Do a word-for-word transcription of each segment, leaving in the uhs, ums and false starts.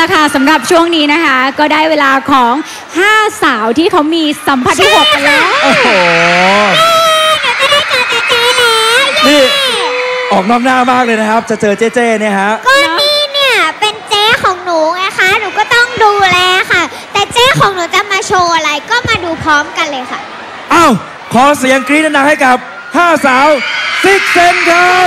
ละค่ะสำหรับช่วงนี้นะคะก็ได้เวลาของห้าสาวที่เขามีสัมผัสที่หกกันแล้วโอ้โหนี่ออกนอกหน้ามากเลยนะครับจะเจอเจ๊เจ๊เนี่ยฮะก็นี่เนี่ยเป็นเจ๊ของหนูไงคะหนูก็ต้องดูแลค่ะแต่เจ๊ของหนูจะมาโชว์อะไรก็มาดูพร้อมกันเลยค่ะอ้าวขอเสียงกรี๊ดดังๆให้กับห้าสาวซิกเซนครับ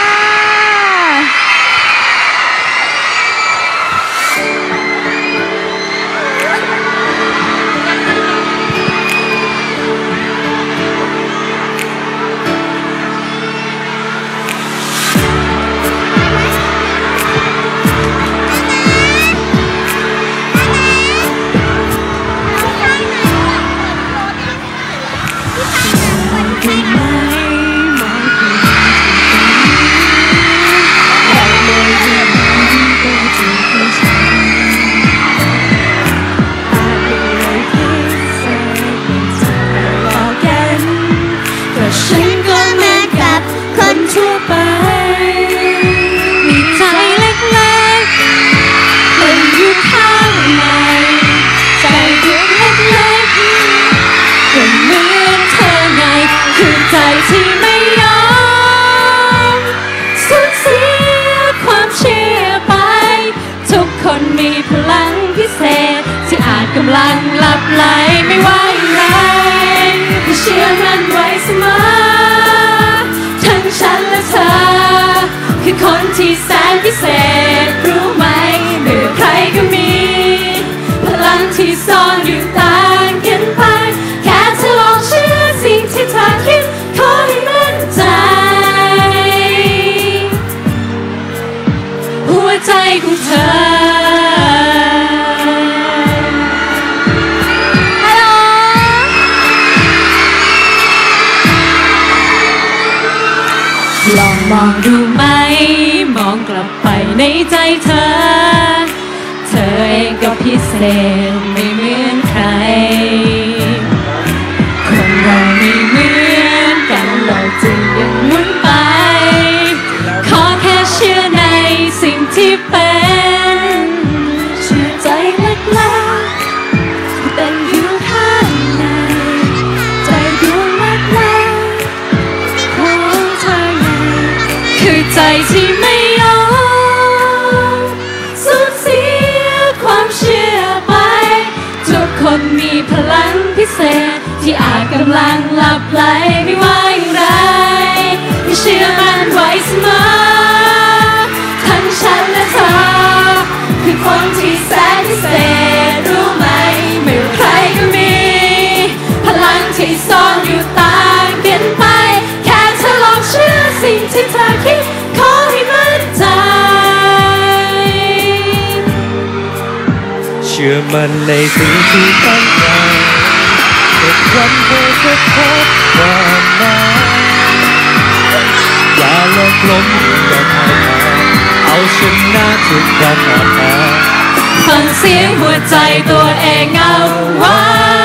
ฉันก็เหมือนกับคนทั่วไปมีใจเล็กๆเป็นอยู่ข้างในใจดวงเล็กๆก็เหมือนเธอไงคือใจที่ไม่ยอมสูญเสียความเชื่อไปทุกคนมีพลังพิเศษที่อาจกำลังหลับไหลไม่ว่าอย่างไรเชื่อมันไว้เสมอทั้งฉันและเธอคือคนที่แสนพิเศษรู้ไหมเมื่อใครก็มีพลังที่ซ่อนอยู่ต่างกันไปแค่เธอลองเชื่อสิ่งที่เธอคิดขอให้มั่นใจหัวใจของเธอลองมองดูไหมมองกลับไปในใจเธอเธอเองก็พิเศษไม่เหมือนใครคนเราไม่เหมือนกันเราจึงยังหมุนไปขอแค่เชื่อในสิ่งที่เป็นเชื่อใจเล็กๆเป็นอยู่ข้างในใจดวงเล็กๆของเธอคือใจที่ไม่ยอมสูญเสียความเชื่อไปทุกคนมีพลังพิเศษที่อาจกำลังหลับไหลไม่ว่าอย่างไรให้เชื่อมันไว้เสมอทั้งฉันและเธอคือคนที่แสนพิเศษรู้ไหมไม่ว่าใครก็มีพลังที่ซ่อนอยู่ต่างกันไปแค่เธอลองเชื่อสิ่งที่เธอคิดขอให้มั่นใจเชื่อมันในสิ่งที่ตั้งใจสักวันเธอจะพบความหมายอย่าเลิกล้มอย่าพ่ายแพ้เอาชนะทุกความอ่อนแอฟังเสียงหัวใจตัวเองเอาไว้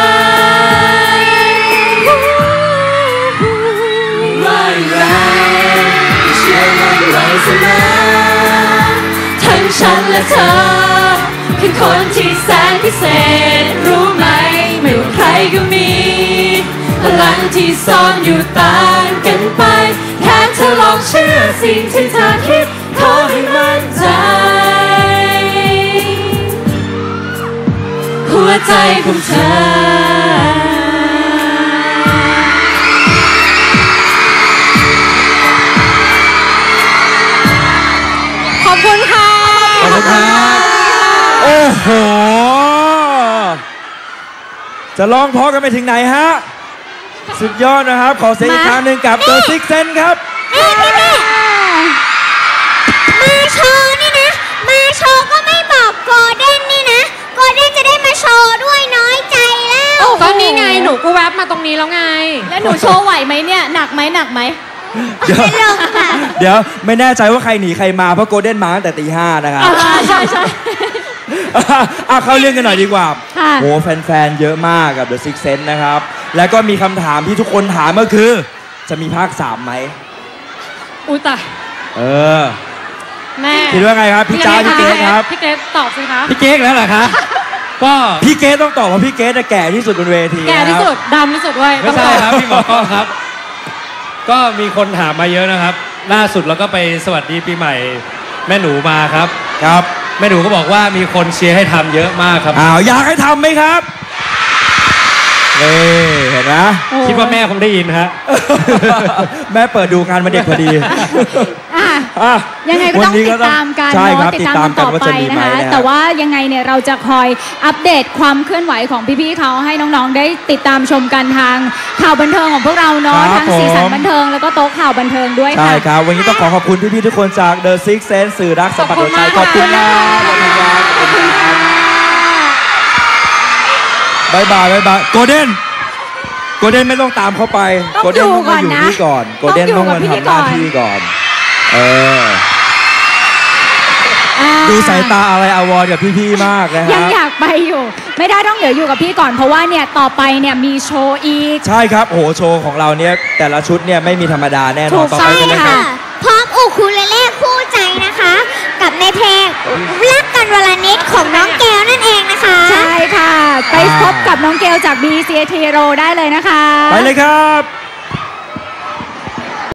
ไม่ไรเชื่อมันไว้เสมอทั้งฉันและเธอคือคนที่แสนพิเศษรู้ไหมไม่ว่าใครก็มีพลังที่ซ่อนอยู่ต่างกันไปแค่เธอลองเชื่อสิ่งที่เธอคิดขอให้มั่นใจหัวใจของเธอขอบคุณค่ะขอบคุณครับโอ้โหจะร้องเพราะกันไปถึงไหนฮะสุดยอดนะครับขอเสียงอีกครั้งหนึ่งกับ The Six Sense ครับนี่พี่พี่มาโชว์นี่นะมาโชว์ก็ไม่บอกโกลเด้นนี่นะโกลเด้นจะได้มาโชว์ด้วยน้อยใจแล้วก็นี่ไงหนูก็แวบมาตรงนี้แล้วไงแล้วหนูโชว์ไหวไหมเนี่ยหนักไหมหนักไหมเดี๋ยวเดี๋ยวไม่แน่ใจว่าใครหนีใครมาเพราะโกลเด้นมาตั้งแต่ตีห้านะครับใช่ใช่อ่ะเข้าเรื่องกันหน่อยดีกว่าโหแฟนๆเยอะมากกับ The Six Sense นะครับแล้วก็มีคำถามที่ทุกคนถามก็คือจะมีภาคสามไหมอุ้ยตายเออแม่คิดว่าไงครับพี่จ้าพี่เกสครับพี่เกสตอบสิคะพี่เก๊กแล้วเหรอคะก็พี่เกสต้องตอบว่าพี่เกสจะแก่ที่สุดบนเวทีแก่ที่สุดดำที่สุดเว้ยไม่ใช่ครับพี่หมอครับ ก็มีคนถามมาเยอะนะครับล่าสุดเราก็ไปสวัสดีปีใหม่แม่หนูมาครับครับแม่หนูก็บอกว่ามีคนเชียร์ให้ทำเยอะมากครับอ้าวอยากให้ทำไหมครับนี่เห็นไหมคิดว่าแม่คงได้ยินฮะแม่เปิดดูงานมาเด็กพอดีอ่ะอ่ะยังไงก็ต้องวันนี้ติก็ดต้องตามกันใช่ครับเนาะติดตามกันต่อติดตามกันว่าไปจะมีไหมนะคะนะฮะแต่ว่ายังไงเนี่ยเราจะคอยอัปเดตความเคลื่อนไหวของพี่ๆเขาให้น้องๆได้ติดตามชมกันทางข่าวบันเทิงของพวกเราเนาะครับทางสีสันผมบันเทิงแล้วก็โต๊ะข่าวบันเทิงด้วยใช่ค่ะครับ วันนี้ต้องขอขอบคุณพี่ๆทุกคนจาก The Six Sense สื่อรักสัมผัสหัวใจขอบคุณนะขอบคุณครับขอบคุณครับบายบายบายบายโกลเด้นโกลเด้นไม่ต้องตามเข้าไปต้องโกลเด้นอยู่ต้องมาอยู่ก่อนนะนี่ก่อนโกลเด้นต้ต้ออง งอยู่มากับทำหน้าพี่ที่ก่อนก่อนเอออ่ดูสายตาอะไรอาวรกับพี่ๆมากนะยังฮะอยากไปอยู่ ไม่ได้ต้องเดี๋ยวอยู่กับพี่ก่อนเพราะว่าเนี่ยต่อไปเนี่ยมีโชว์อีกใช่ครับโหโชว์ของเราเนี่ยแต่ละชุดเนี่ยไม่มีธรรมดาแน่นถูอนกต่อต้ไปองกันเลยคค่ะรับพร้อมอูคูเลเล่คู่ใจนะคะ กับในเพลงรักกันวลนิดของน้องแก้วนั่นเองนะคะใช่ค่ะ ไปพบกับน้องเกลจาก บี ซี ที โร ได้เลยนะคะไปเลยครับ